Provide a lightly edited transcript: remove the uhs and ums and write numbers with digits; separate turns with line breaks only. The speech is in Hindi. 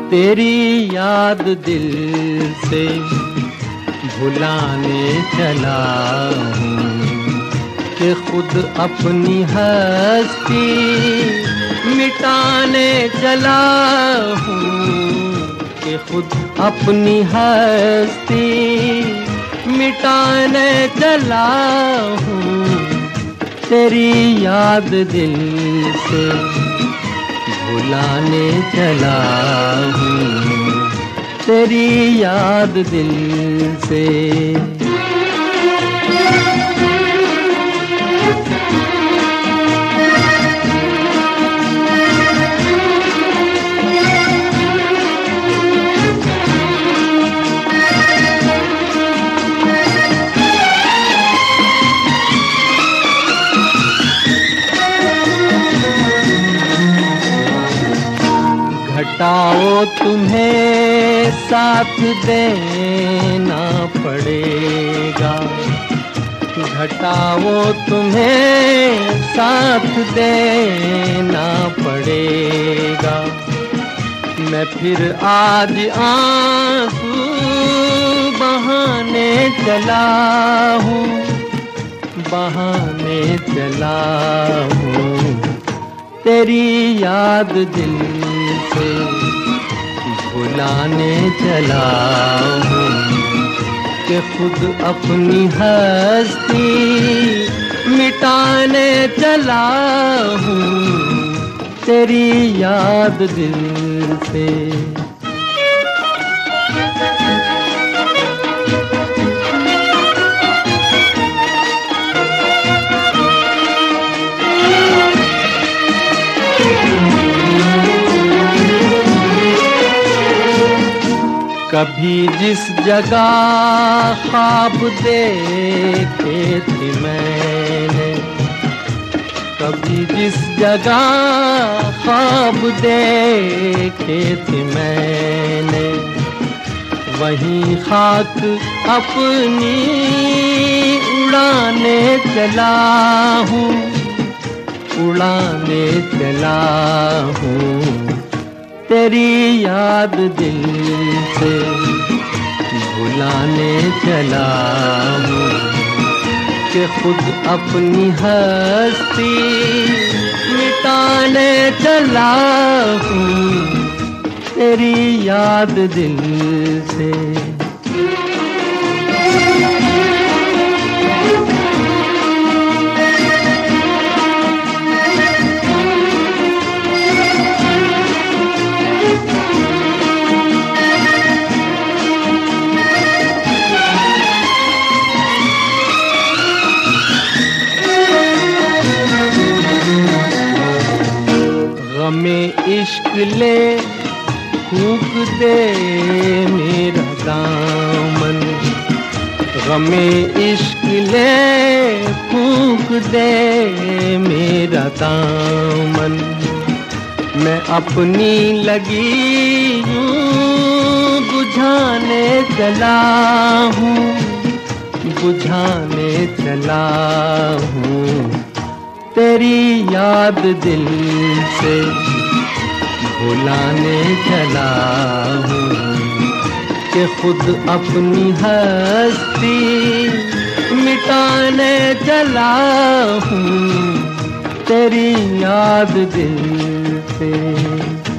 तेरी याद दिल से भुलाने चला हूँ कि खुद अपनी हस्ती मिटाने चला हूँ कि खुद अपनी हस्ती मिटाने चला हूँ। तेरी याद दिल से भुलाने चला हूँ, तेरी याद दिल से। घटाओ तुम्हें साथ देना पड़ेगा, घटाओ तुम्हें साथ देना पड़ेगा। मैं फिर आज आंसू बहाने चला हूँ, बहाने चला हूँ। तेरी याद दिल से भुलाने चला हूँ कि खुद अपनी हस्ती मिटाने चला हूँ। तेरी याद दिल से। कभी जिस जगह ख्वाब देखे थे मैंने, कभी जिस जगह ख्वाब देखे थे मैंने, वहीं खाक अपनी उड़ाने चला हूँ, उड़ाने चला हूँ। तेरी याद दिल से भुलाने चला हूँ कि खुद अपनी हस्ती मिटाने चला हूँ। तेरी याद दिल से। गमे इश्क ले फूंक दे मेरा दामन, गमे इश्क ले फूंक दे मेरा दामन। मैं अपनी लगी यूं बुझाने चला हूँ, बुझाने चला हूँ। तेरी याद दिल से भुलाने चला हूँ कि खुद अपनी हस्ती मिटाने चला हूँ। तेरी याद दिल से।